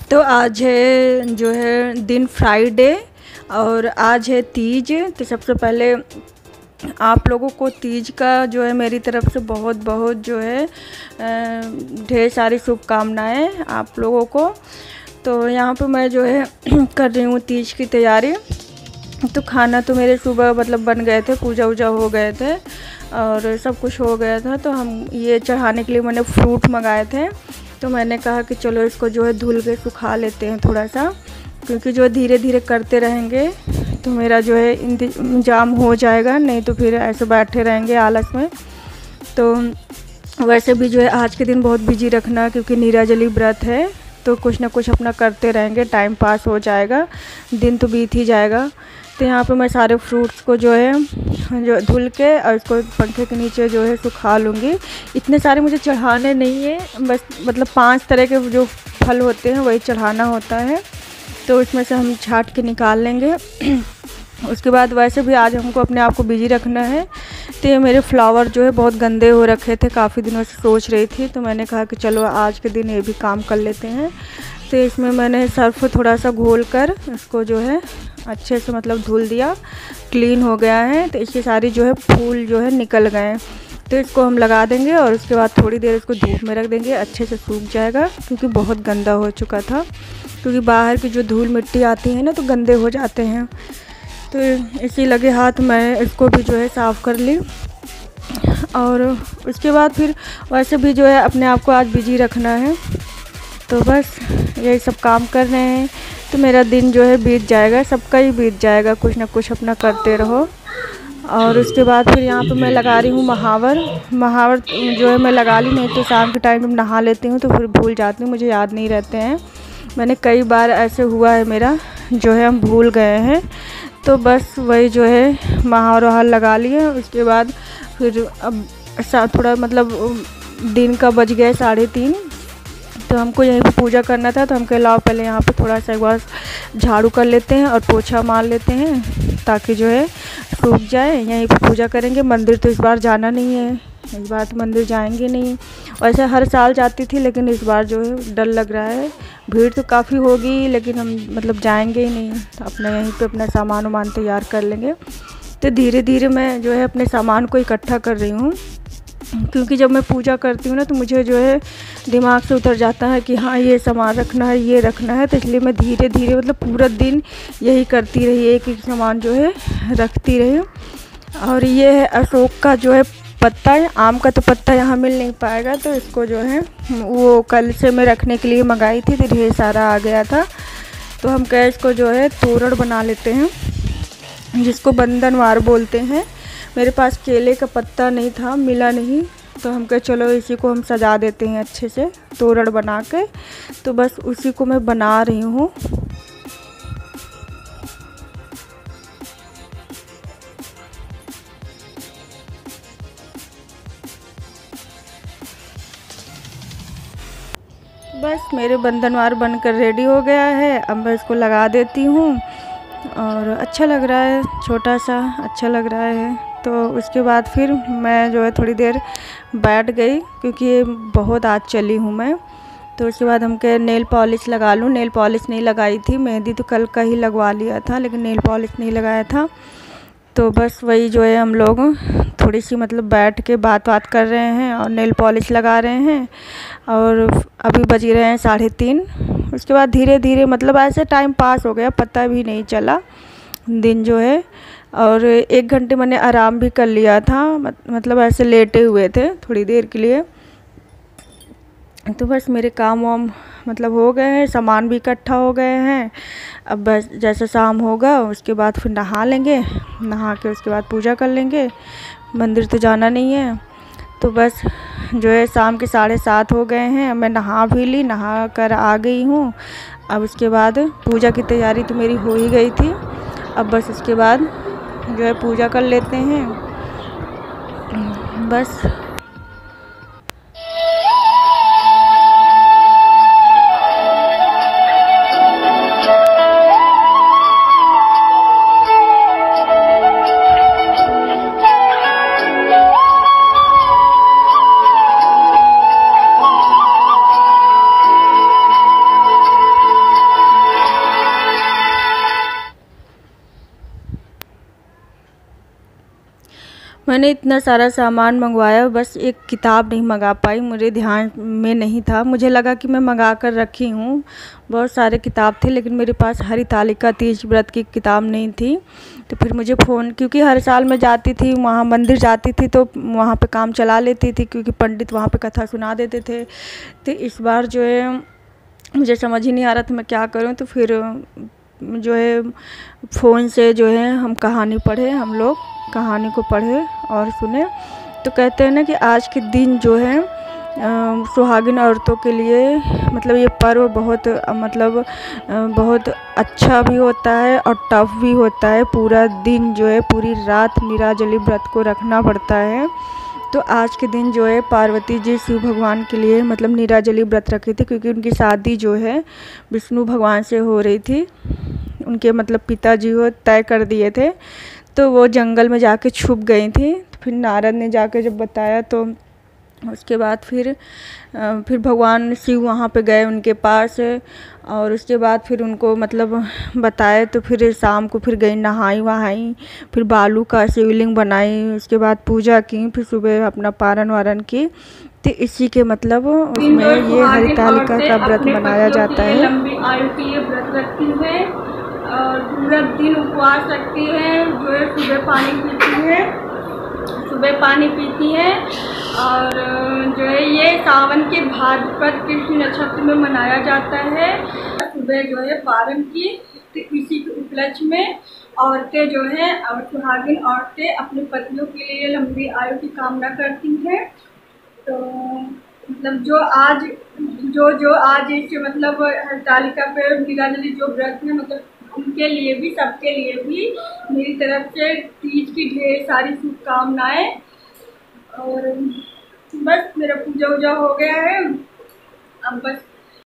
तो आज है जो है दिन फ्राइडे और आज है तीज। तो सबसे पहले आप लोगों को तीज का जो है मेरी तरफ से बहुत बहुत जो है ढेर सारी शुभकामनाएं आप लोगों को। तो यहाँ पे मैं जो है कर रही हूँ तीज की तैयारी। तो खाना तो मेरे सुबह मतलब बन गए थे, पूजा वूजा हो गए थे और सब कुछ हो गया था। तो हम ये चढ़ाने के लिए मैंने फ्रूट मंगाए थे। तो मैंने कहा कि चलो इसको जो है धुल के सुखा लेते हैं थोड़ा सा, क्योंकि जो धीरे धीरे करते रहेंगे तो मेरा जो है इंतजाम हो जाएगा, नहीं तो फिर ऐसे बैठे रहेंगे आलस में। तो वैसे भी जो है आज के दिन बहुत बिजी रखना, क्योंकि नीराजली व्रत है। तो कुछ ना कुछ अपना करते रहेंगे, टाइम पास हो जाएगा, दिन तो बीत ही जाएगा। तो यहाँ पे मैं सारे फ्रूट्स को जो है जो धुल के और इसको पंखे के नीचे जो है सुखा लूँगी। इतने सारे मुझे चढ़ाने नहीं है, बस मतलब 5 तरह के जो फल होते हैं वही चढ़ाना होता है। तो इसमें से हम छांट के निकाल लेंगे। उसके बाद वैसे भी आज हमको अपने आप को बिजी रखना है। तो ये मेरे फ्लावर जो है बहुत गंदे हो रखे थे, काफ़ी दिनों से सोच रही थी। तो मैंने कहा कि चलो आज के दिन ये भी काम कर लेते हैं। तो इसमें मैंने सर्फ थोड़ा सा घोल कर इसको जो है अच्छे से मतलब धुल दिया, क्लीन हो गया है। तो इसकी सारी जो है फूल जो है निकल गए हैं। तो इसको हम लगा देंगे और उसके बाद थोड़ी देर इसको धूप में रख देंगे, अच्छे से सूख जाएगा, क्योंकि बहुत गंदा हो चुका था। क्योंकि बाहर की जो धूल मिट्टी आती है ना तो गंदे हो जाते हैं। तो इसी लगे हाथ मैं इसको भी जो है साफ़ कर ली। और उसके बाद फिर वैसे भी जो है अपने आप को आज बिजी रखना है। तो बस यही सब काम कर रहे हैं। तो मेरा दिन जो है बीत जाएगा, सबका ही बीत जाएगा, कुछ ना कुछ अपना करते रहो। और उसके बाद फिर यहाँ पे मैं लगा रही हूँ महावर जो है मैं लगा ली, नहीं तो शाम के टाइम जब नहा लेती हूँ तो फिर भूल जाती हूँ, मुझे याद नहीं रहते हैं। मैंने कई बार ऐसे हुआ है मेरा जो है हम भूल गए हैं। तो बस वही जो है महावर वहार लगा लिए। उसके बाद फिर अब थोड़ा मतलब दिन का बज गया 3:30। तो हमको यहीं पे पूजा करना था। तो हम कह लाओ पहले यहाँ पे थोड़ा सा एक बार झाड़ू कर लेते हैं और पोछा मार लेते हैं, ताकि जो है सूख जाए। यहीं पे पूजा करेंगे। मंदिर तो इस बार जाना नहीं है, इस बार तो मंदिर जाएंगे नहीं। वैसे हर साल जाती थी, लेकिन इस बार जो है डर लग रहा है। भीड़ तो काफ़ी होगी, लेकिन हम मतलब जाएंगे ही नहीं। तो अपना यहीं पे अपना सामान वामान तैयार कर लेंगे। तो धीरे धीरे मैं जो है अपने सामान को इकट्ठा कर रही हूँ, क्योंकि जब मैं पूजा करती हूँ ना तो मुझे जो है दिमाग से उतर जाता है कि हाँ ये सामान रखना है, ये रखना है। तो इसलिए मैं धीरे धीरे मतलब पूरा दिन यही करती रही, एक एक सामान जो है रखती रही। और ये है अशोक का जो है पत्ता है। आम का तो पत्ता यहाँ मिल नहीं पाएगा, तो इसको जो है वो कल से मैं रखने के लिए मंगाई थी, तो ढेर सारा आ गया था। तो हम कहे इसको जो है तोरण बना लेते हैं, जिसको बंधनवार बोलते हैं। मेरे पास केले का पत्ता नहीं था, मिला नहीं। तो हम कहे चलो इसी को हम सजा देते हैं अच्छे से तोरण बना के। तो बस उसी को मैं बना रही हूँ। बस मेरे बंधनवार बनकर रेडी हो गया है। अब मैं इसको लगा देती हूँ और अच्छा लग रहा है, छोटा सा अच्छा लग रहा है। तो उसके बाद फिर मैं जो है थोड़ी देर बैठ गई, क्योंकि बहुत आज चली हूँ मैं। तो उसके बाद हम कहे नेल पॉलिश लगा लूँ। नेल पॉलिश नहीं लगाई थी, मेहंदी तो कल का ही लगवा लिया था, लेकिन नेल पॉलिश नहीं लगाया था। तो बस वही जो है हम लोग थोड़ी सी मतलब बैठ के बात कर रहे हैं और नेल पॉलिश लगा रहे हैं। और अभी बज रहे हैं 3:30। उसके बाद धीरे धीरे मतलब ऐसे टाइम पास हो गया, पता भी नहीं चला दिन जो है। और 1 घंटे मैंने आराम भी कर लिया था, मतलब ऐसे लेटे हुए थे थोड़ी देर के लिए। तो बस मेरे काम वाम मतलब हो गए हैं, सामान भी इकट्ठा हो गए हैं। अब बस जैसे शाम होगा उसके बाद फिर नहा लेंगे, नहा के उसके बाद पूजा कर लेंगे। मंदिर तो जाना नहीं है। तो बस जो है शाम के 7:30 हो गए हैं। मैं नहा भी ली, नहा कर आ गई हूँ। अब उसके बाद पूजा की तैयारी तो मेरी हो ही गई थी। अब बस उसके बाद जो है पूजा कर लेते हैं बस। मैंने इतना सारा सामान मंगवाया, बस एक किताब नहीं मंगा पाई, मुझे ध्यान में नहीं था। मुझे लगा कि मैं मंगा कर रखी हूँ, बहुत सारे किताब थे, लेकिन मेरे पास हरितालिका तीज व्रत की किताब नहीं थी। तो फिर मुझे फ़ोन, क्योंकि हर साल मैं जाती थी वहाँ मंदिर जाती थी, तो वहाँ पे काम चला लेती थी, क्योंकि पंडित वहाँ पे कथा सुना देते थे। तो इस बार जो है मुझे समझ ही नहीं आ रहा था मैं क्या करूँ। तो फिर जो है फ़ोन से जो है हम कहानी पढ़े, हम लोग कहानी को पढ़े और सुने। तो कहते हैं ना कि आज के दिन जो है सुहागिन औरतों के लिए मतलब ये पर्व बहुत मतलब बहुत अच्छा भी होता है और टफ भी होता है। पूरा दिन जो है पूरी रात निराजली व्रत को रखना पड़ता है। तो आज के दिन जो है पार्वती जी शिव भगवान के लिए मतलब निराजली व्रत रखी थी, क्योंकि उनकी शादी जो है विष्णु भगवान से हो रही थी। उनके मतलब पिताजी वो तय कर दिए थे, तो वो जंगल में जाके छुप गई थी। फिर नारद ने जाके जब बताया तो उसके बाद फिर भगवान शिव वहाँ पे गए उनके पास, और उसके बाद फिर उनको मतलब बताए। तो फिर शाम को फिर गई नहाई वहाई, फिर बालू का शिवलिंग बनाई, उसके बाद पूजा की, फिर सुबह अपना पारण वारण की। तो इसी के मतलब उसमें ये हरितालिका का व्रत मनाया जाता है। लंबी आयु के लिए व्रत रखती है और पूरा दिन उपवास रखती है। जो है सुबह पानी पीती है और जो है ये सावन के भाद्रपद कृष्ण नक्षत्र में मनाया जाता है। सुबह जो है पारण की, तो इसी के उपलक्ष्य में औरतें जो है और सुहागिन औरतें अपने पतियों के लिए लंबी आयु की कामना करती हैं। तो मतलब जो आज इस मतलब हरितालिका पे निराजली जो व्रत है, मतलब उनके लिए भी, सबके लिए भी मेरी तरफ से तीज की ढेर सारी शुभकामनाएं। और बस मेरा पूजा वूजा हो गया है, अब बस